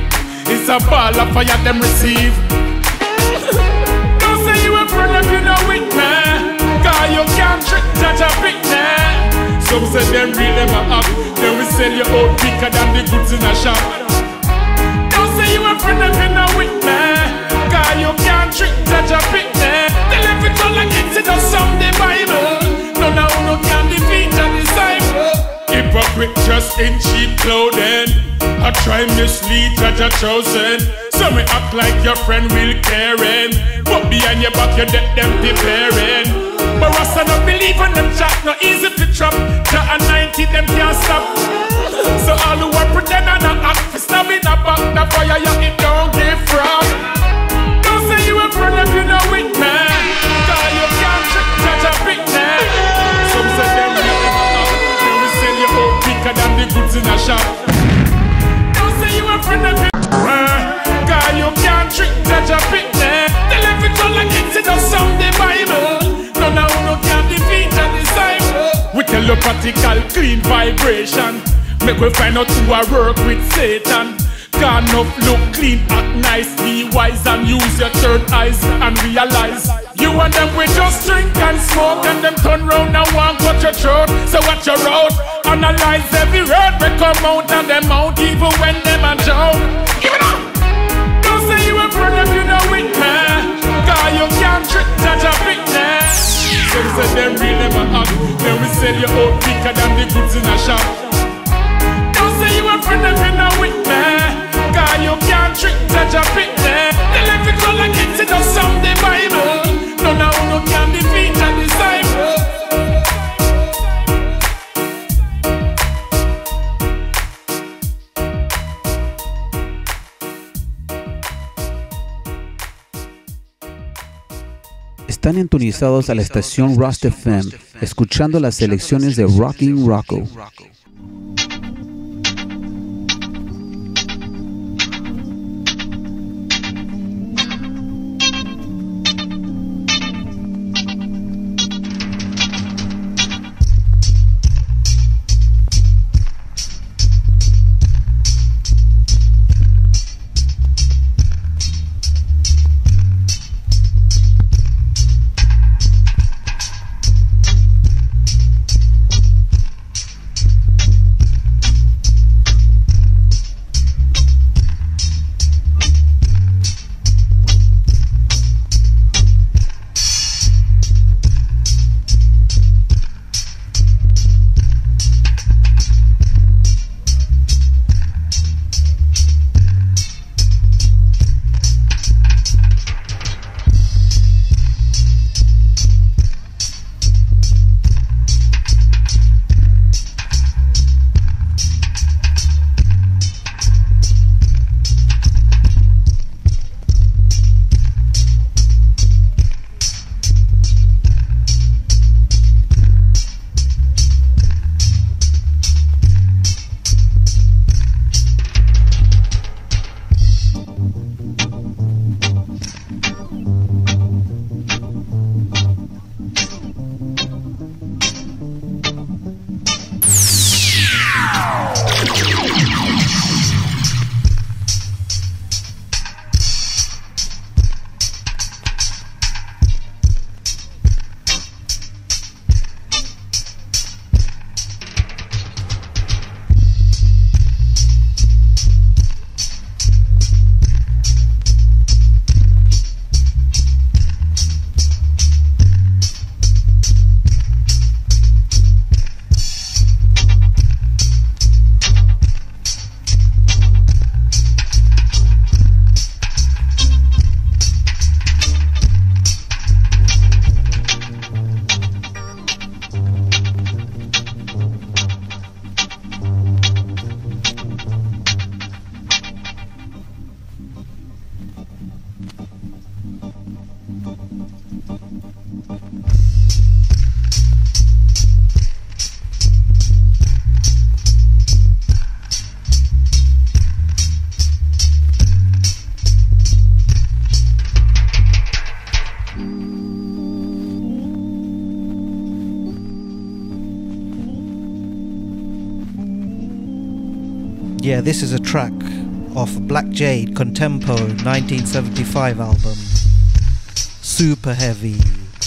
S13: It's a ball of fire them receive. Don't say you a friend if you know it, man. Cause you can't trick judge a bit, man. Some say them real them a up. Then we sell you out quicker than the goods in a shop. Don't say you a friend if you know it, man. Cause you can't trick judge a bit, man. They left it all like it's in the Sunday Bible. No, no, no can defeat a disciple. Hypocrite just in cheap clothing. I try mislead that you're chosen. So me act like your friend will caring, but behind your back you let them preparing. But Rasta not believe in them chat, no easy to trap. Jah and ninety them can't stop. So all who are pretend and not act for stabbing a back the fire you it don't give from. Don't say you a friend if you know it, man. Cause you can't trick judge a big man. Some say them real up, they will sell you out quicker than the goods in a shop. Don't say you a friend if you cause you can't trick judge a big man. They left it all like it's in the Sunday Bible. No, no, no can defeat a disciple. We telepathical clean vibration. Make we find out who I work with Satan. Can't enough look clean, act nice, be wise and use your third eyes and realize you and them we just drink and smoke and them turn round and want cut your throat. So watch your road, analyze every road we come out and them out even when them a joke. Give it up! Don't say you a friend if you know it, man. Cause you can't trick judge a big man. Some say them real never act, then we sell you out quicker than the goods in a shop. Don't say you a friend if you know it, man. Cause you can't trick judge a big man. They left it all like it's in the Sunday Bible. No, no, no can defeat a disciple.
S14: Están sintonizados a la estación Rust F M, escuchando las selecciones de Rocking Rocco.
S3: Yeah, this is a track off Black Jade Contempo nineteen seventy-five album. Super heavy.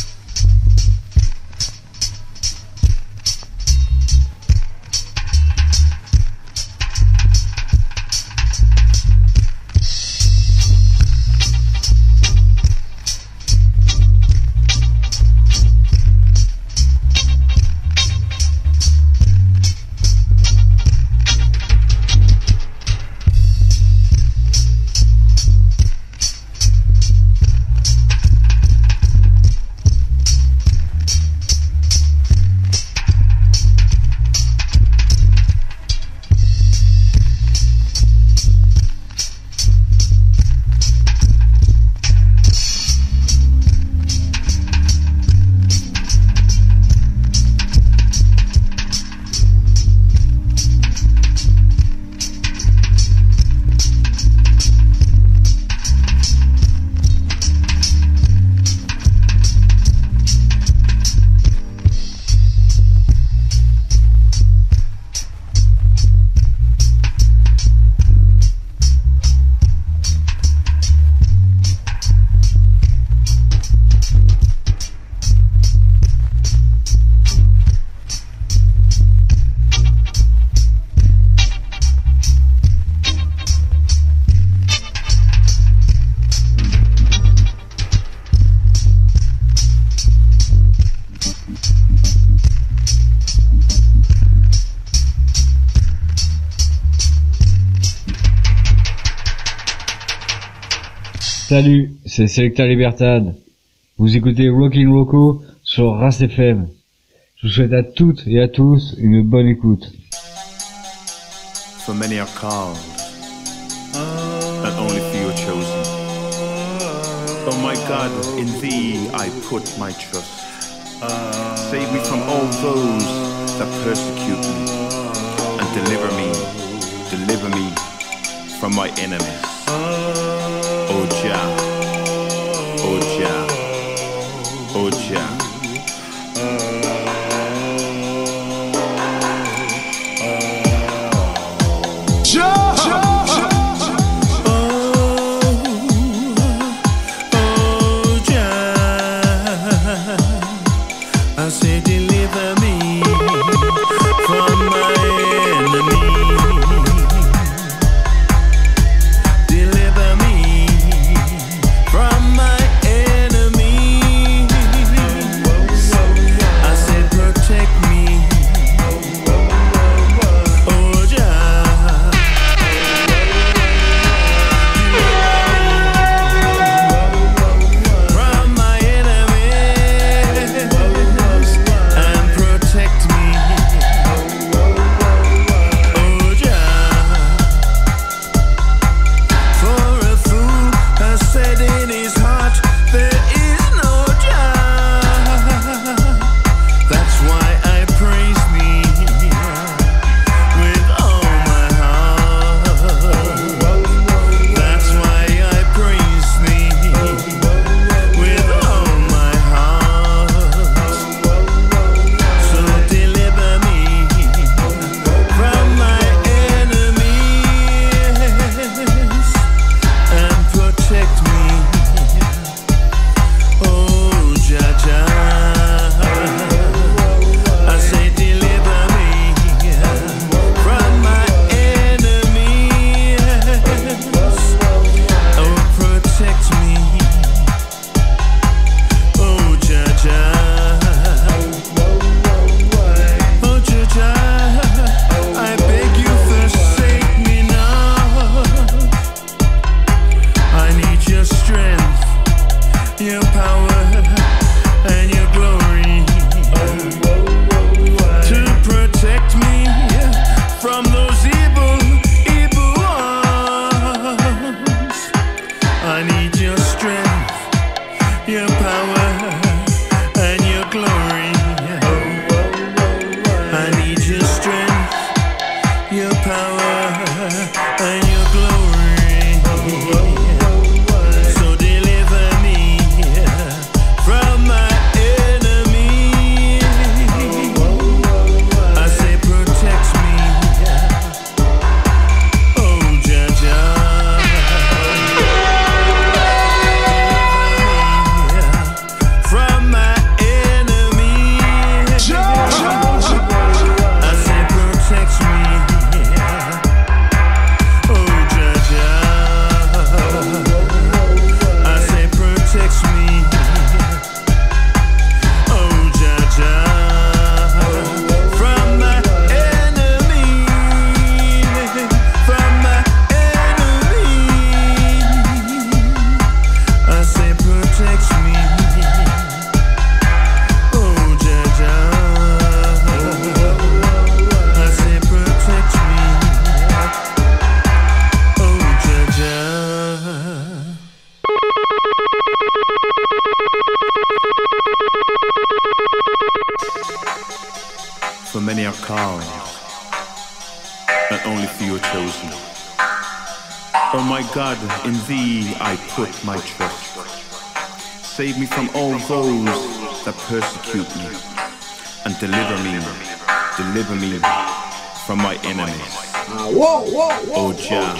S15: Salut, c'est Selecta Libertad. Vous écoutez Rockin' Rocco sur Ras F M. Je vous souhaite à toutes et à tous une bonne écoute.
S16: For many are called, and only few are chosen. Oh my God, in Thee I put my trust. Save me from all those that persecute me, and deliver me, deliver me from my enemies. Oh Jah, oh Jah, oh Jah.
S9: From my enemy.
S16: many are called, and only few are chosen. Oh my God, in Thee I put my trust. Save me from all those that persecute me, and deliver me, deliver me from my enemies.
S10: Whoa, whoa, whoa.
S16: Oh Jah.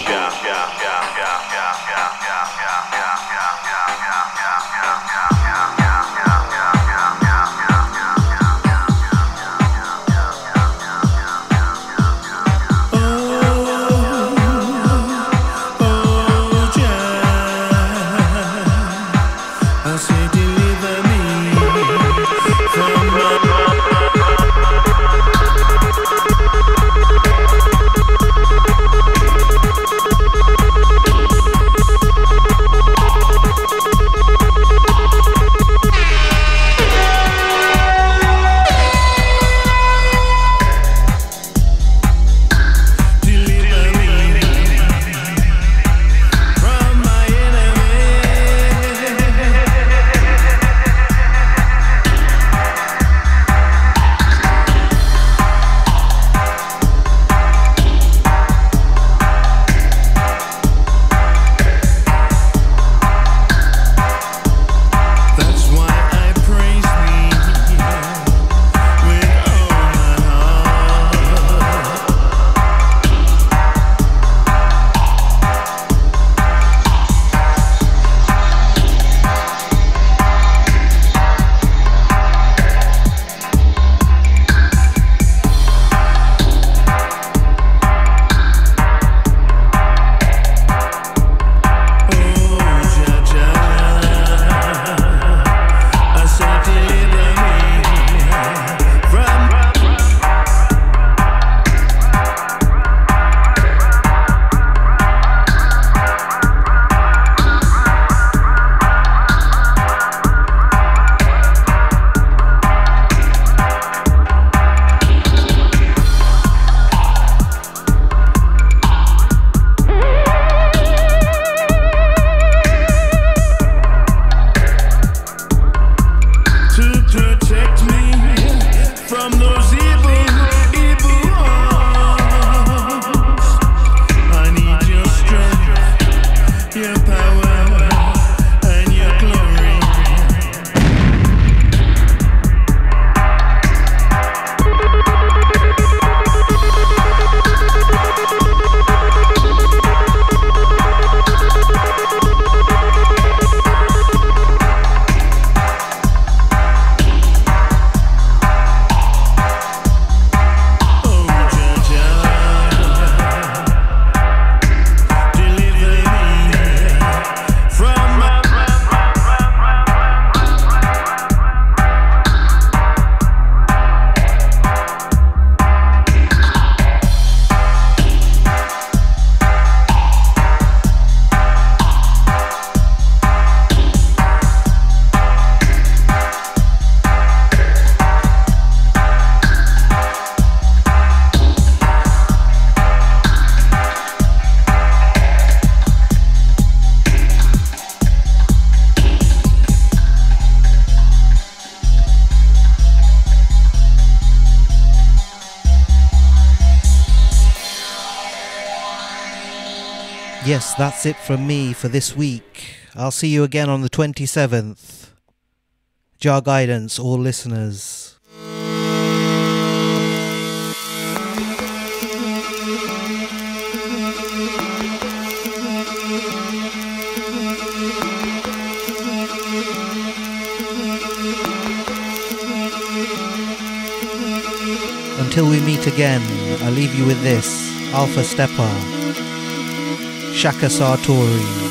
S3: Yes, that's it from me for this week. I'll see you again on the twenty-seventh. Jah guidance, all listeners. Until we meet again, I leave you with this. Alpha Stepper, Shaka Sartori.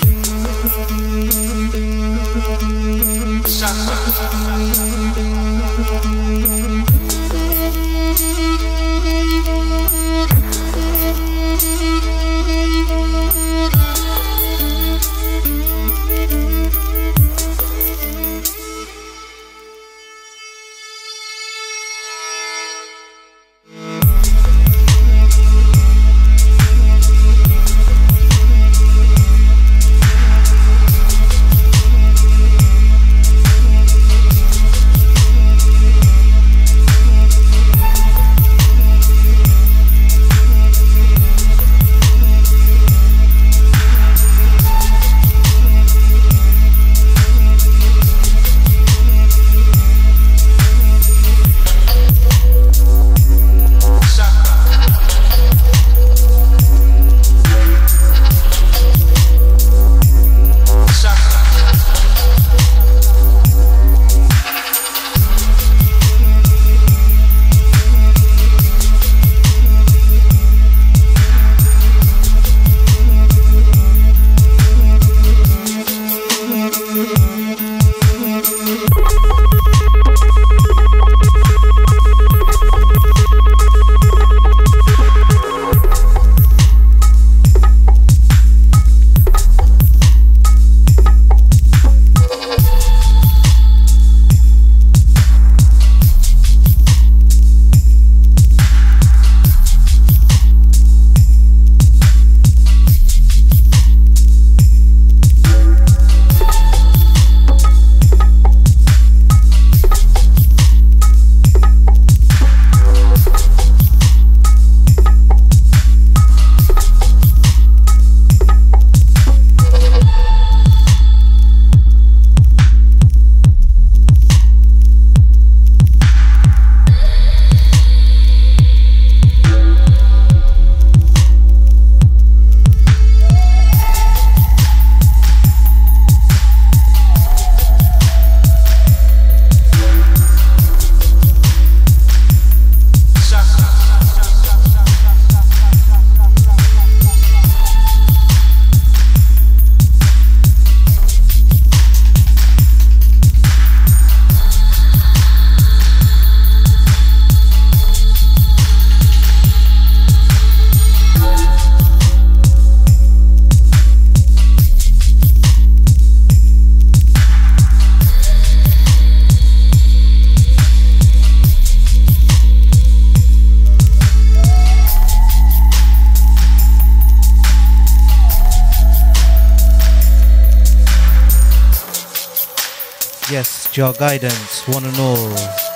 S3: Your guidance, one and all.